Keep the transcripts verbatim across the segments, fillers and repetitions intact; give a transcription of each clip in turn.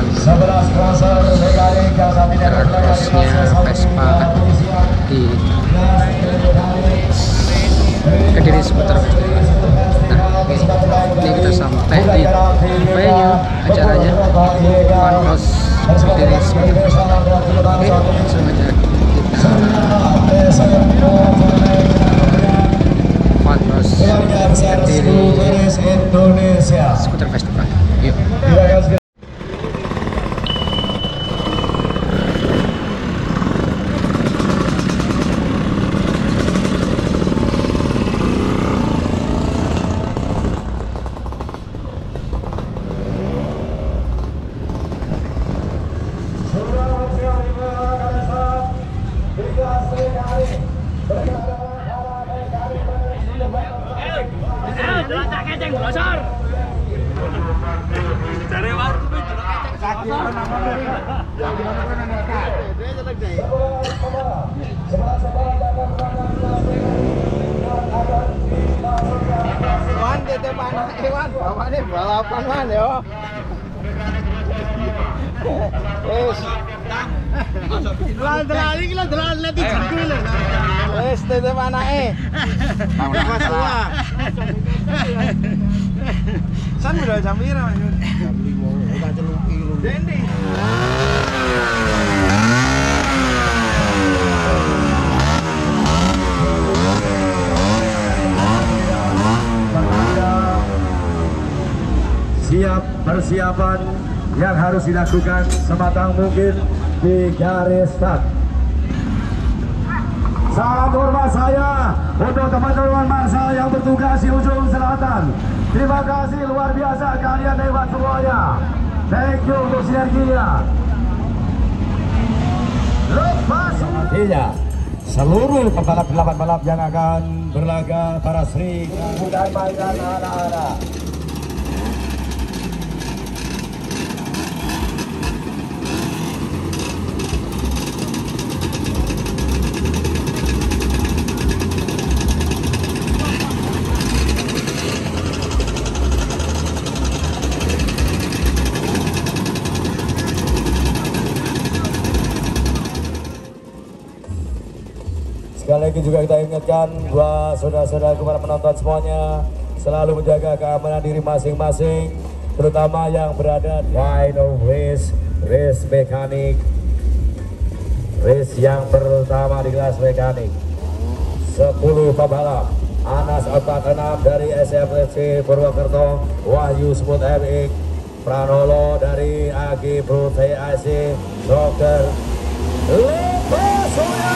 Crossnya Vespa di Kediri Skuter Festival. Nah, oke. Ini kita sampai di venue acaranya, Fun House Kediri Skuter Festival. Oke, langsung aja kita Fun House Kediri Skuter Festival. Yuk. Wan tete panah Iwan, bapaknya balapan man yo. Wes. Delal-delal iki lho, delal leti jago lho. Wes tete panake. Mas tua. San udah jam pira, Mas? Jam lima. Ora celuki lho. Dendi. Siap persiapan yang harus dilakukan sematang mungkin di garis start. Salam hormat saya untuk teman-teman masa yang bertugas di ujung selatan. Terima kasih luar biasa kalian hebat semuanya. Thank you untuk sinerginya. Lepas artinya seluruh pembalap delapan balap yang akan berlaga para Sri dan mainan anak-anak. Sekali lagi juga kita ingatkan buat saudara-saudara para penonton semuanya selalu menjaga keamanan diri masing-masing, terutama yang berada di Final Race, race mekanik, race yang pertama di kelas mekanik. sepuluh pembalap, Anas empat enam dari S M F C Purwokerto, Wahyu Smooth M X, Pranolo dari A G Pro T I C, Rocker, Lepas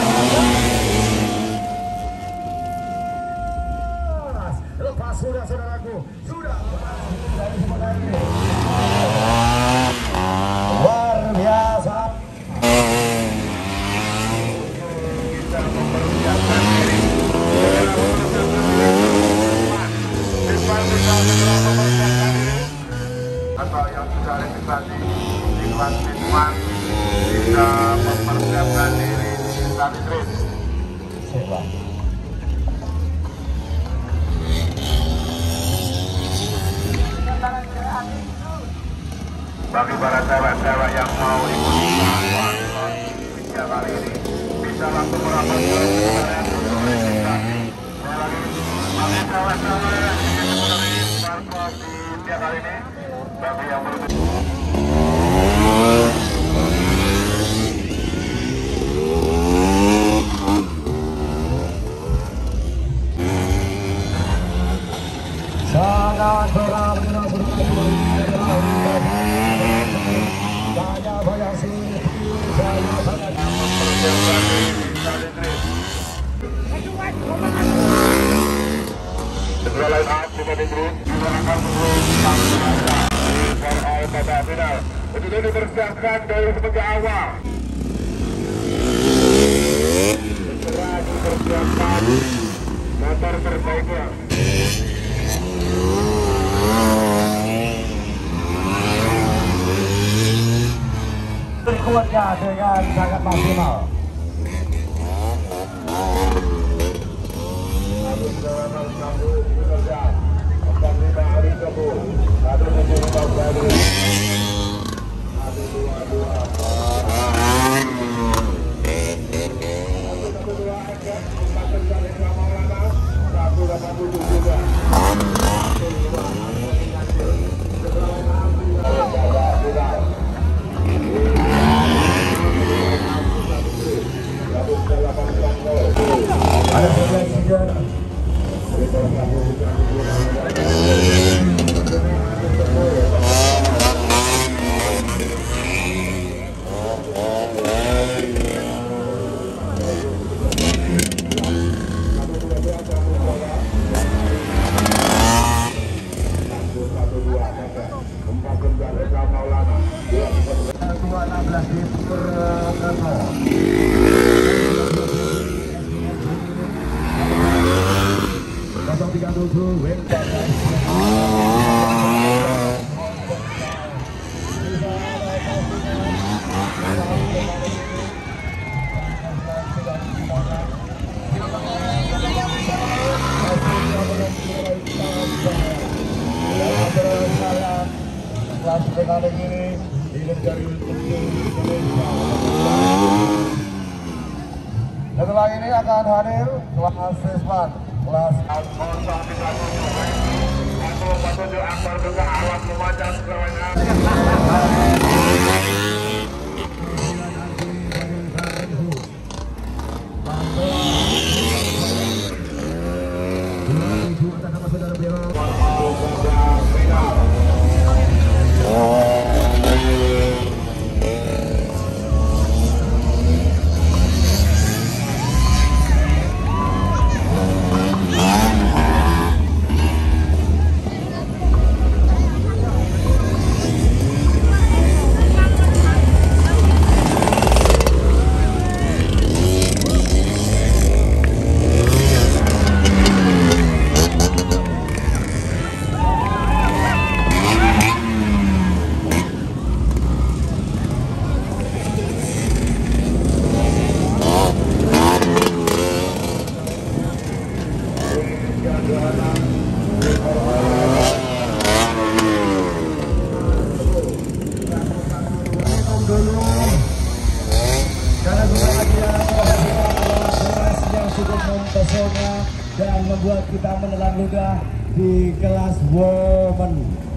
lepas sudah saudaraku, sudah luar biasa. Kita mempersiapkan diri atau yang sudah registrasi di kelas minuman bisa mempersiapkan diri di Tani Tris. Bagi para cewek-cewek yang mau ikut ujian kali ini bisa langsung merapat ke kendaraan untuk registrasi. Bagi cewek-cewek yang ingin memenuhi parkir di ujian kali ini, bagi yang belum sangat berat saya banyak sini saya banyak kedua line up kita di grid juga akan menunggu pada final. Itu sudah dipersiapkan dari semenjak awal. Segera dipersiapkan motor terbaiknya. Berkuatnya dengan sangat maksimal. Satu dua enam belas di Purwokerto. nol tiga tujuh Winter. Kelas kali ini hidup dari Indonesia. Setelah ini akan hadir kelas Sesman, kelas akbar juga alat memandang semuanya. Dan membuat kita menelan ludah di kelas women.